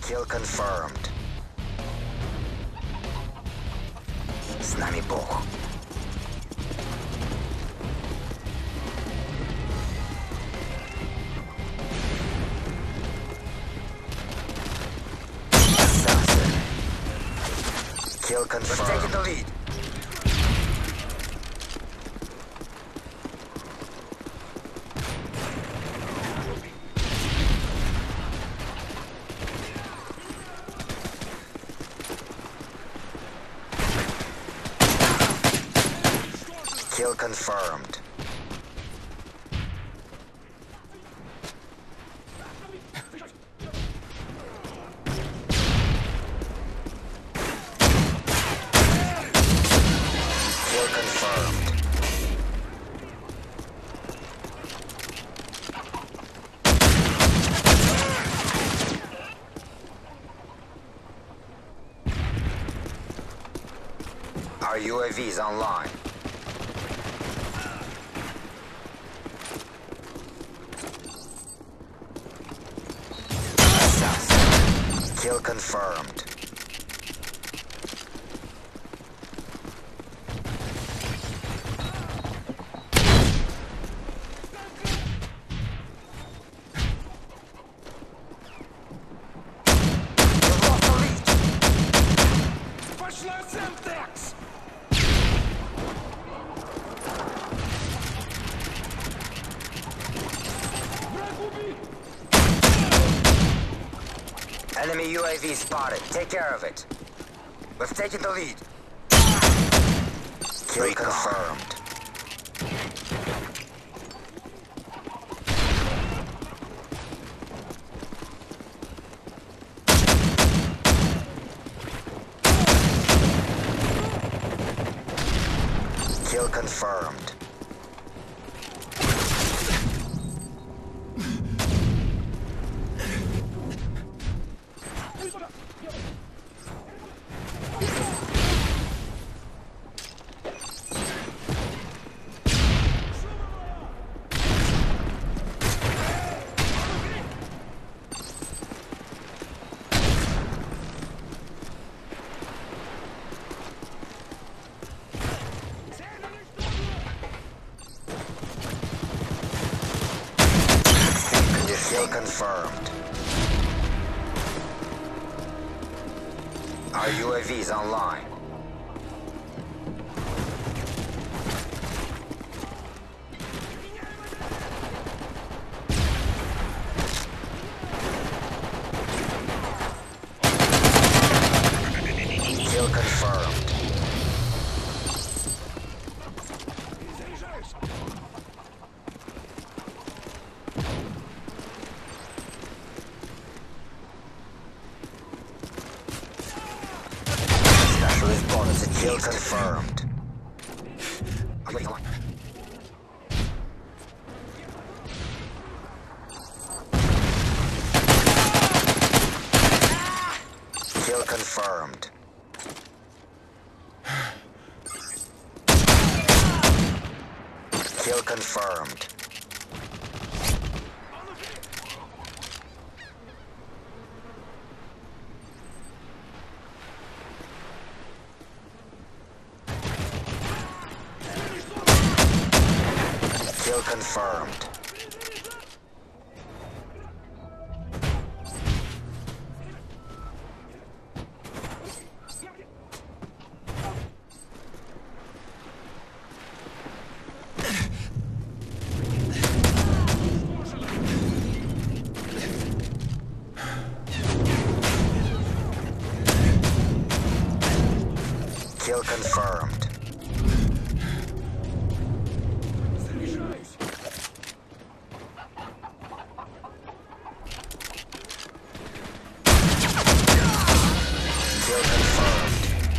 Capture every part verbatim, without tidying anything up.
Kill confirmed. С нами Бог. Assassin. Kill confirmed. We're taking the lead. Kill confirmed. Kill confirmed. Our U A V is online. Kill confirmed. You've lost the lead. Пошла Semtex! Enemy U A V spotted. Take care of it. We've taken the lead. Kill confirmed. Kill confirmed. Kill confirmed. Our U A V is online. Kill confirmed. Specialist bonus at kill confirmed. Kill confirmed. Kill confirmed. Kill confirmed. Kill confirmed. Kill confirmed.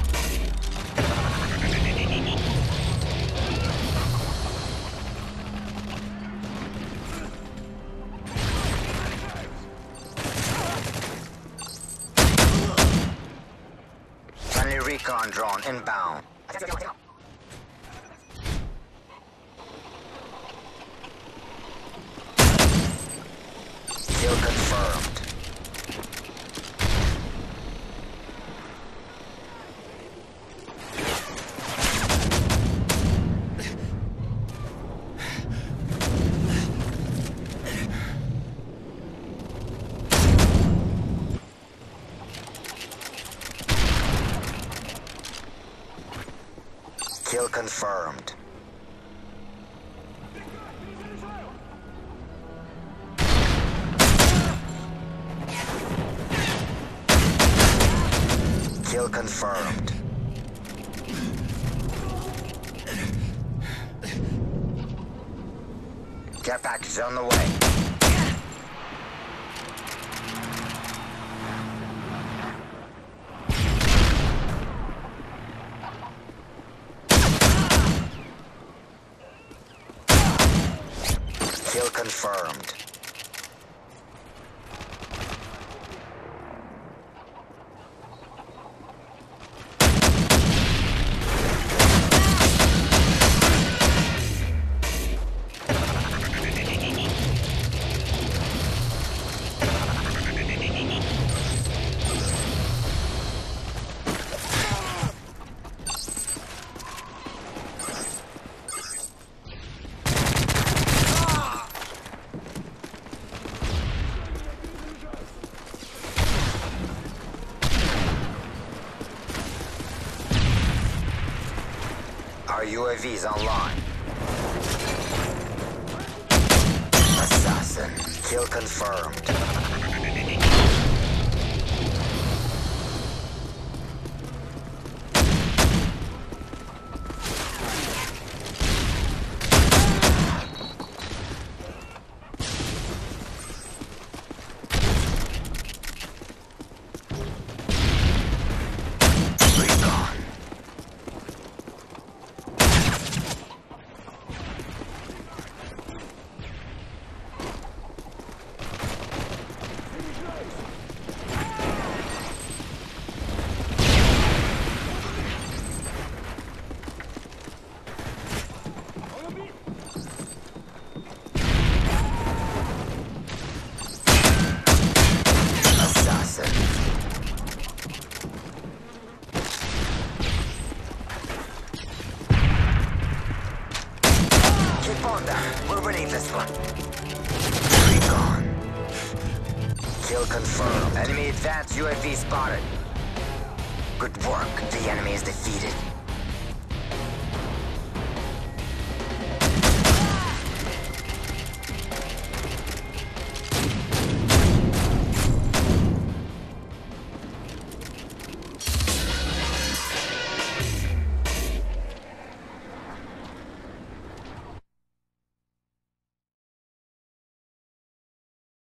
Friendly recon drone inbound. Kill confirmed. confirmed. Kill confirmed. Care package on the way. Kill confirmed. Our U A V's online. Assassin. Kill confirmed. We're winning this one. Recon. Kill confirmed. Enemy advanced U A V spotted. Good work. The enemy is defeated.